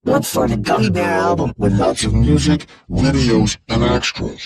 Look for the Gummy Bear album with lots of music, videos, and extras.